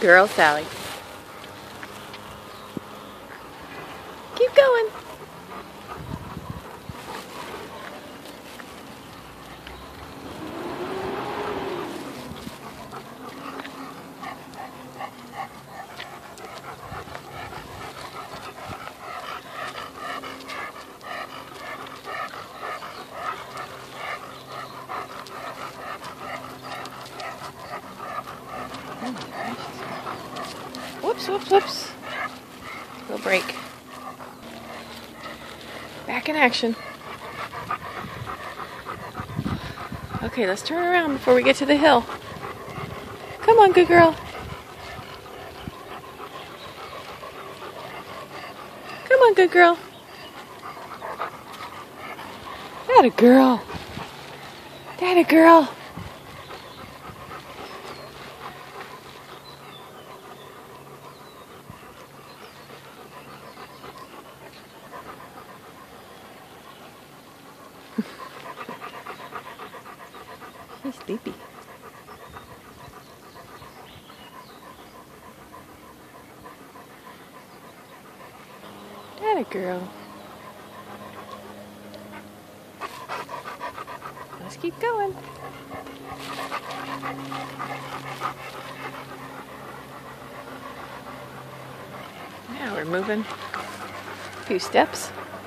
girl, Sally. Keep going. Whoops, whoops, whoops. Little break. Back in action. Okay, let's turn around before we get to the hill. Come on, good girl. Come on, good girl. That a girl. That a girl. He's sleepy. That a girl. Let's keep going. Now we're moving a few steps.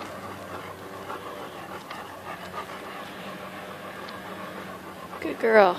Good girl.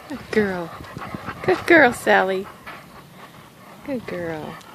Good girl. Good girl, Sally. Good girl.